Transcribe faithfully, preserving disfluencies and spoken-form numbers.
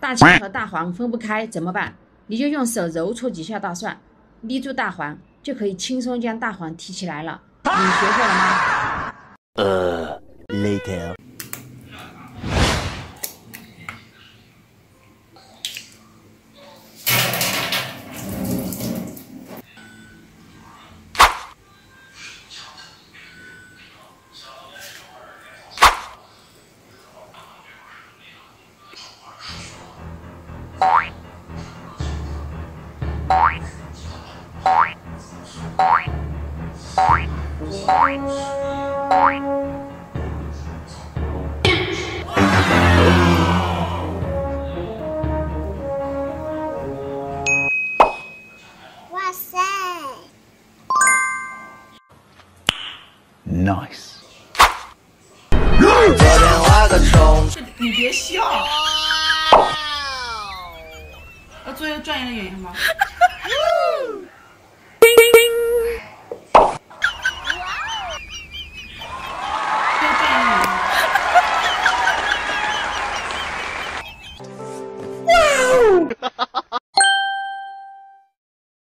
大青和大黄分不开怎么办？你就用手揉搓几下大蒜，捏住大黄，就可以轻松将大黄提起来了。你学会了吗？ 呃 ，later。 哇塞 ！Nice。 你别笑。要做一个专业的演员吗？ 哇哦！